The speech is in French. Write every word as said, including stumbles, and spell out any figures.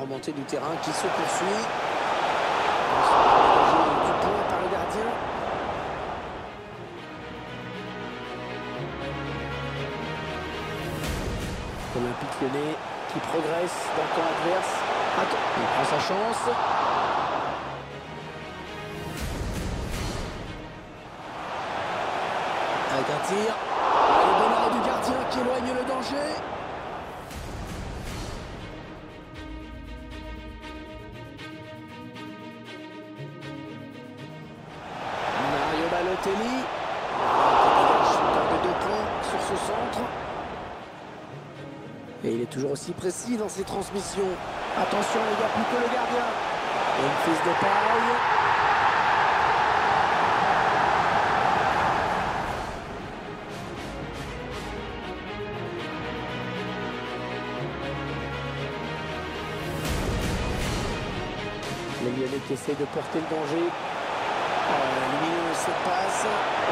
remontée du terrain qui se poursuit. Du point par le gardien. Olympique Lyonnais qui progresse dans le camp adverse. Attends, il prend sa chance. Avec un tir. Le bon arrêt du gardien qui éloigne le danger. Mario Balotelli. Shooter de deux points sur ce centre. Et il est toujours aussi précis dans ses transmissions. Attention, il n'y a plus que le gardien. Et une prise de paille. Les Lyonnais qui essaient de porter le danger. Euh, éliminer cette passe.